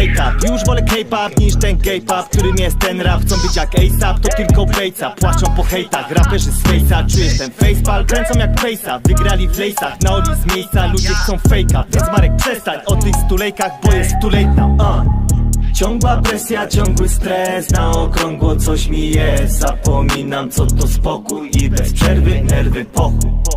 wake up. Już wolę K-pop niż ten K-pop, którym jest ten rap. Chcą być jak ASAP, to tylko bejca. Płaczą po hejtach, raperzy z face'a. Czujesz ten facepal? Kręcą jak face'a. Wygrali w lejsach, na oli z miejsca. Ludzie chcą fejka, więc Marek przestań o tych stulejkach, bo jest too late now. Ciągła presja, ciągły stres, na okrągło coś mi jest. Zapominam co to spokój i bez przerwy nerwy pochuj.